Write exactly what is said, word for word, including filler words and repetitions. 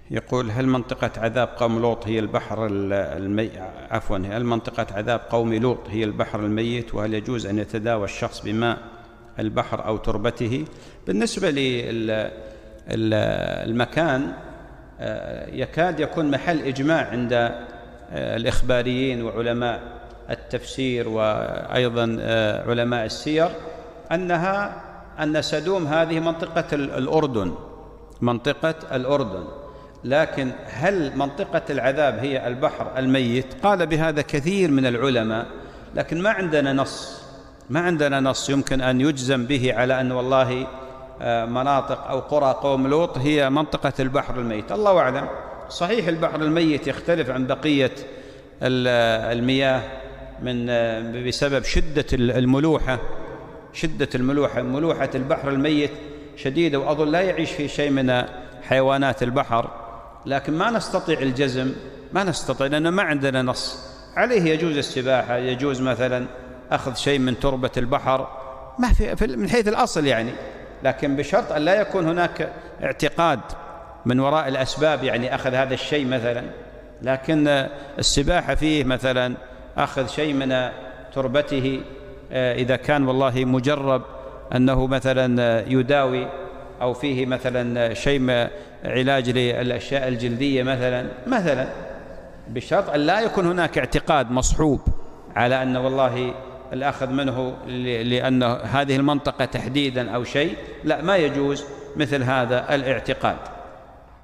يقول: هل منطقة عذاب قوم لوط هي البحر المي... عفوا هل منطقة عذاب قوم لوط هي البحر الميت؟ وهل يجوز أن يتداوى الشخص بماء البحر أو تربته؟ بالنسبة للمكان يكاد يكون محل إجماع عند الإخباريين وعلماء التفسير وأيضا علماء السير أنها أن سدوم هذه منطقة الأردن، منطقة الأردن. لكن هل منطقة العذاب هي البحر الميت؟ قال بهذا كثير من العلماء، لكن ما عندنا نص ما عندنا نص يمكن أن يجزم به على أن والله مناطق أو قرى قوم لوط هي منطقة البحر الميت. الله أعلم. صحيح البحر الميت يختلف عن بقية المياه من بسبب شدة الملوحة شدة الملوحة ملوحة البحر الميت شديدة، وأظن لا يعيش فيه شيء من حيوانات البحر، لكن ما نستطيع الجزم ما نستطيع لأنه ما عندنا نص عليه. يجوز السباحة، يجوز مثلا أخذ شيء من تربة البحر، ما في من حيث الأصل يعني، لكن بشرط أن لا يكون هناك اعتقاد من وراء الأسباب، يعني أخذ هذا الشيء مثلا. لكن السباحة فيه مثلا أخذ شيء من تربته إذا كان والله مجرب أنه مثلا يداوي أو فيه مثلا شيء علاج للأشياء الجلدية مثلا مثلا بشرط أن لا يكون هناك اعتقاد مصحوب على أن والله الأخذ منه لأن هذه المنطقة تحديدا أو شيء، لا، ما يجوز مثل هذا الاعتقاد.